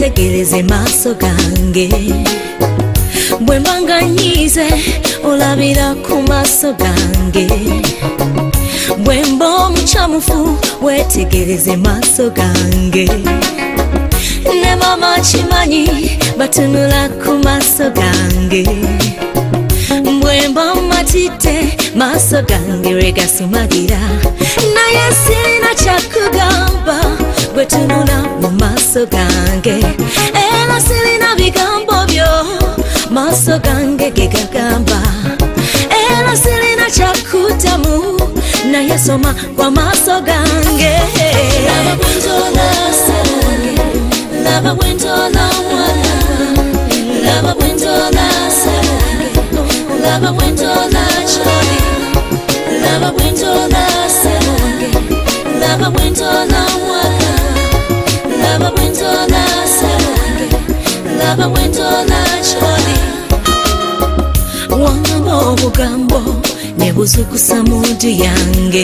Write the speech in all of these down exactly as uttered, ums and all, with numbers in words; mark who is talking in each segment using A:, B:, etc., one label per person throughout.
A: wetegereze maaso gange bwe mbanga nyize olabira ku maaso gange bwe mba omukyamufu wetegereze maaso gange ne mama kimanyi batunula ku maaso gange bwe mba matite maaso gange regasumagira naye sirina kyakugamba bwe tunula mu maaso gange era sirina bigambo byo maaso gange ge gagamba era sirina kyakuddamu naye soma kwa maaso gange laba bwe ntola ssange laba bwe ntola mwana laba bwe ntola ssange laba bwe ntola kyoli laba bwe ntola ssange laba bwe ntola mwana laba bwe ntola ssange laba bwe ntola kyoli wangamba obugambo ne buzukusa mundu yange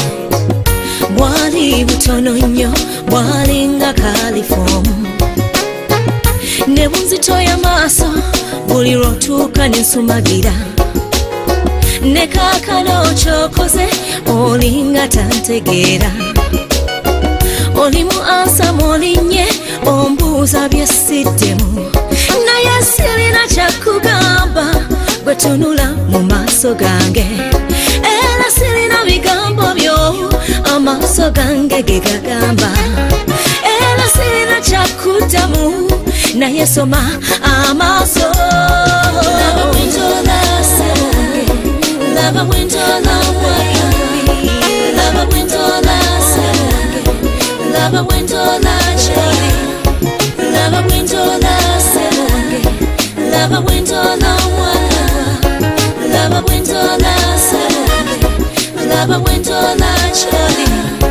A: bwali butono nnyo bwali nga kalifomu ne bunzitoya maaso buli lwotuuka ne nsumagira ne kaakano kyokoze olinga tantegeera olimu ansamu olinnye ombuuza byesiddemu naye sirina kyakugamba bwe tunula mu maaso gange era sirina bigambo byo amaaso gange ge gagamba era sirina kyakuddamu naye soma amaaso laba bwe ntola ssange laba bwe ntola mwana laba bwe ntola ssange laba bwe ntola kyoli laba bwe ntola ssange laba bwe ntola mwana laba bwe ntola ssange laba bwe ntola kyoli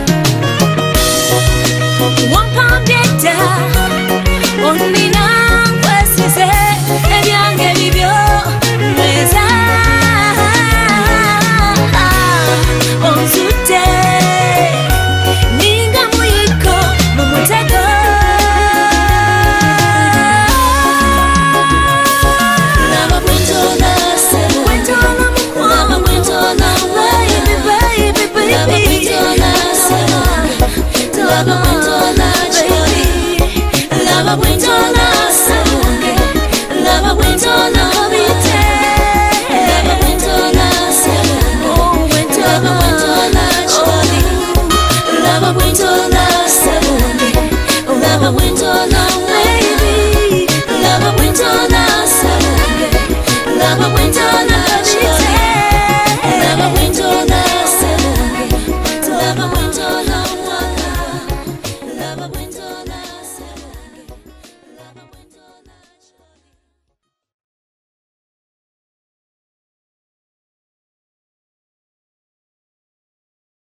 A: wampambye onina nkwesize ebyange bibyo nweza onsutte ninga muyiko mu mutego laba bwe ntola ssange laba bwe ntola baby baby baby laba bwe ntola ssange laba bwe ntola kyoli laba bwe ntola ssange laba bwe ntola bite laba bwe ntola ssange laba bwe ntola kyoli laba bwe ntola ssange laba bwe ntola baby laba bwe ntola ssange laba bwe ntola